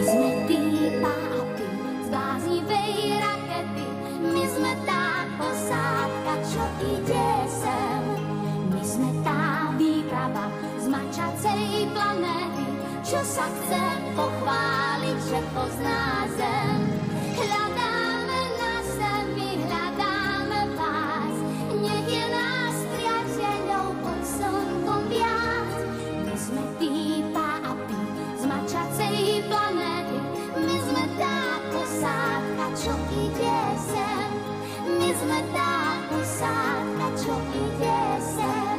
sme tí pápi z bláznivej rakety, my sme tá posádka, čo ide sem. My sme tá výprava z mačacej planéty, čo sa chce pochváliť, že pozná zem. Hľadáme na zemi, hľadáme vás, nech je nás priateľov pod slnkom viac. My sme tí pápi z mačacej planéty, my sme tá posádka, čo ide sem. My sme tá posádka, čo ide sem.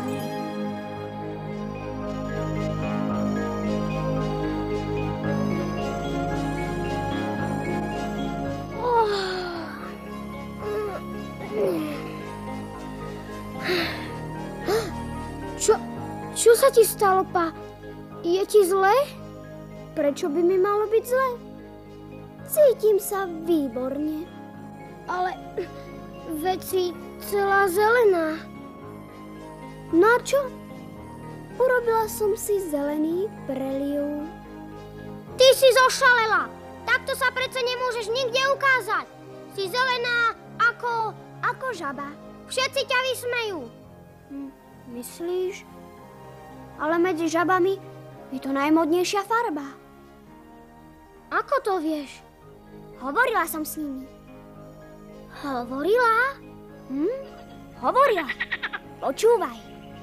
Čo sa ti stalo, Pa? Je ti zle? Prečo by mi malo byť zle? Cítim sa výborne. Ale veď si celá zelená. No a čo? Urobila som si zelený preliv. Ty si zošalela! Takto sa predsa nemôžeš nikde ukázať. Si zelená ako žaba. Všetci ťa vysmejú. Myslíš? Ale medzi žabami je to najmodnejšia farba. Ako to vieš? Hovorila som s nimi. Hovorila? Hovorila. Počúvaj.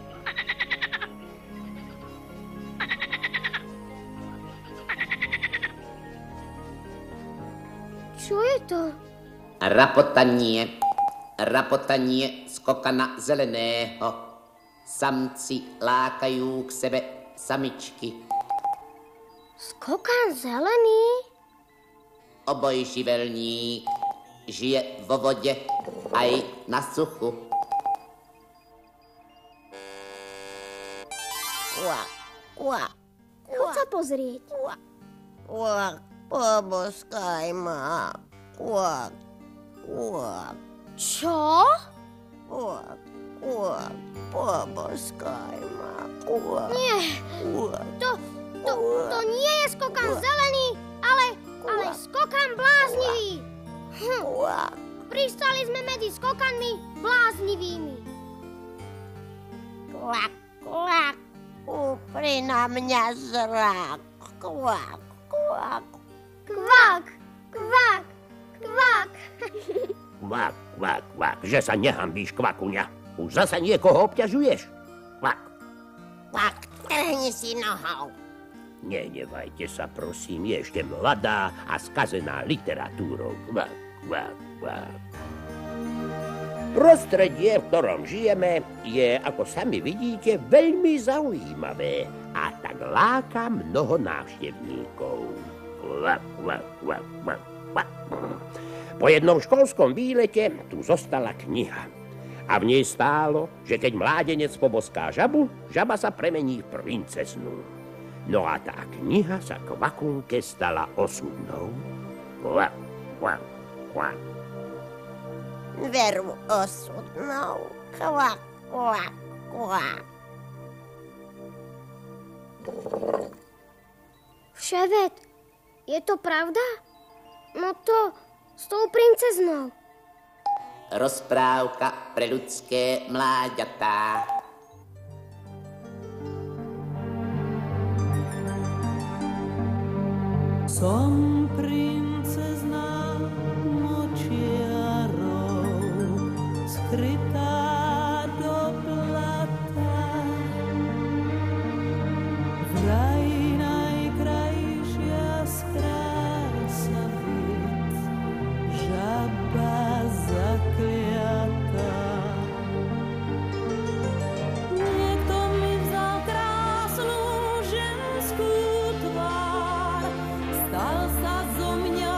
Čo je to? Rapotanie z kokana zeleného. Samci lákajú k sebe samičky. Skokan zelený? Obojživelník žije vo vode aj na suchu. Choď sa pozrieť. Poboskaj ma. Čo? Poboskaj ma. Nie, to nie je skokan zelený, ale skokan bláznivý. Pristali sme medzi skokanmi bláznivými. Upri na mňa zrak. Kvak. Kvak. Kvak, že sa nehambíš, kvakuňa. Už zasa niekoho obťažuješ. Kvak, trhni si nohou. Nenevajte sa, prosím, je ešte mladá a skazená literatúrou. Kvak. Prostredie, v ktorom žijeme, je, ako sami vidíte, veľmi zaujímavé a tak láka mnoho návštevníkov. Kvak. Po jednom školskom výlete tu zostala kniha. A v nej stálo, že keď mládenec poboská žabu, žaba sa premení v princeznu. No a tá kniha sa kvakunke stala osudnou. Kvak. Veru osudnou. Kvak. Ševet, je to pravda? No to s tou princeznou. Rozprávka pre ľudské mláďatá. Som princezná močiarou, skrytá do blata. Vraj najkrajšia z krásavic, žaba zakliatá. Niekto mi vzal krásnu ženskú tvár, stal sa zo mňa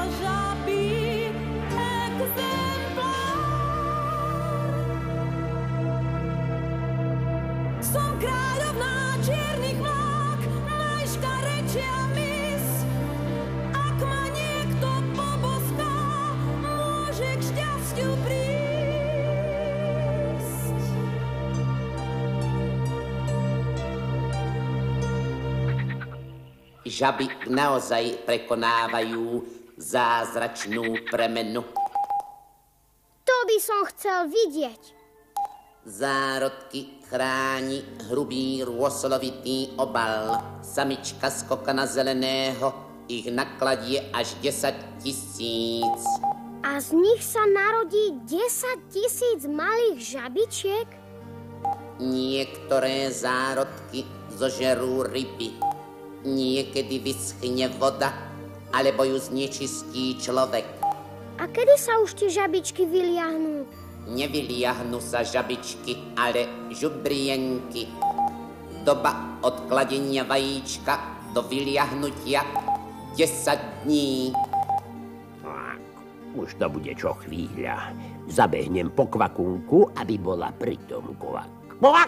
žaby naozaj prekonávajú zázračnú premenu. To by som chcel vidieť. Zárodky chráni hrubý rôsolovitý obal. Samička skokana zeleného ich nakladie až 10 000. A z nich sa narodí 10 000 malých žabičiek? Niektoré zárodky zožerú ryby. Niekedy vyschne voda, alebo ju znečistí človek. A kedy sa už tie žabičky vyliahnú? Nevyliahnu sa žabičky, ale žubrienky. Doba od kladenia vajíčka do vyliahnutia 10 dní. Tak, už to bude čo chvíľa. Zabehnem po kvakunku, aby bola pritom kvak. Kvak!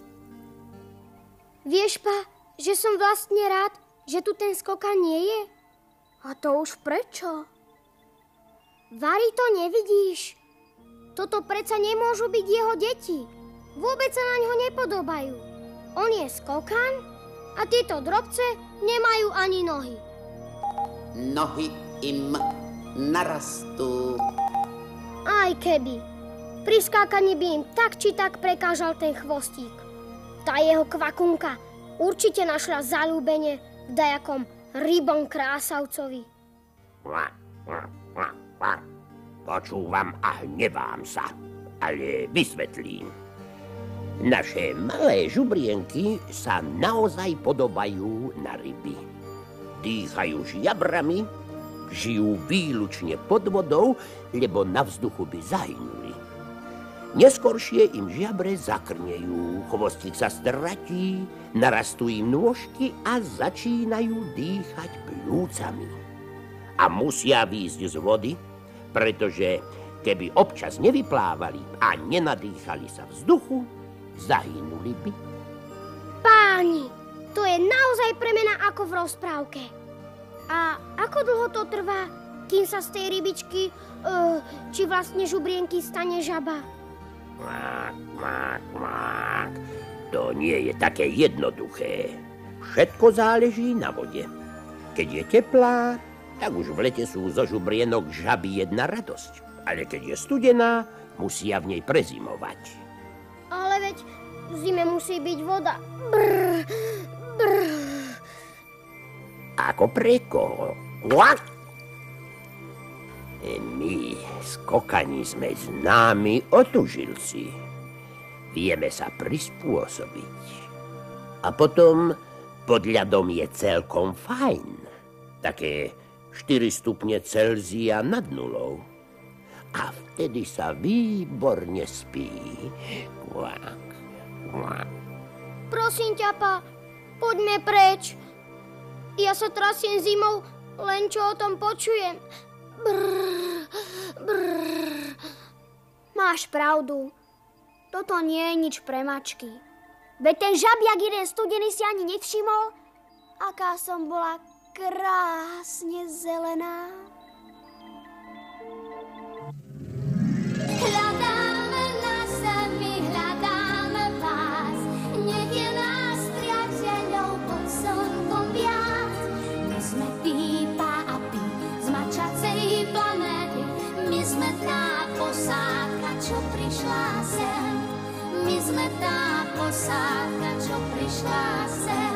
Vieš, pa, že som vlastne rád, že tu ten skokan nie je? A to už prečo? Vari, to nevidíš? Toto predsa nemôžu byť jeho deti. Vôbec sa na ňo nepodobajú. On je skokan a tieto drobce nemajú ani nohy. Nohy im narastú. Aj keby. Pri skákaní by im tak či tak prekážal ten chvostík. Tá jeho kvakunka určite našla zaľúbenie v dajakom rybom krásavcovi. Kvak, kvak, kvak, kvak. Počúvam a hnevám sa, ale vysvetlím. Naše malé žubrienky sa naozaj podobajú na ryby. Dýchajú žiabrami, žijú výlučne pod vodou, lebo na vzduchu by zahynuli. Neskoršie im žiabre zakrnejú, chvostík sa stratí, narastú im nôžky a začínajú dýchať pľúcami. A musia výjsť z vody, pretože keby občas nevyplávali a nenadýchali sa vzduchu, zahynuli by. Páni, to je naozaj premena ako v rozprávke. A ako dlho to trvá, kým sa z tej rybičky, či vlastne žubrienky stane žaba? Mák, mák, mák. To nie je také jednoduché. Všetko záleží na vode. Keď je teplá, tak už v lete sú zo žubrienok žaby jedna radosť. Ale keď je studená, musia v nej prezimovať. Ale veď v zime musí byť voda. Brr, brr. Ako pre koho? Kvak! My, skokani, sme známi otužilci. Vieme sa prispôsobiť. A potom pod ľadom je celkom fajn. Také 4 stupne Celzia nad nulou. A vtedy sa výborne spí. Kvak, kvak. Prosím ťa, pa, poďme preč. Ja sa trasiem zimou, len čo o tom počujem. Brr, brr. Máš pravdu. Toto nie je nič pre mačky. Veď ten žabiak jeden studený si ani nevšimol, aká som bola krásne zelená. Hľadáme na zemi, hľadáme vás. Nech je nás priateľov pod slnkom viac. My sme Pípa a Pi z mačacej planéty. My sme tá posádka, čo prišla sem. My sme tá posádka, čo prišla sem.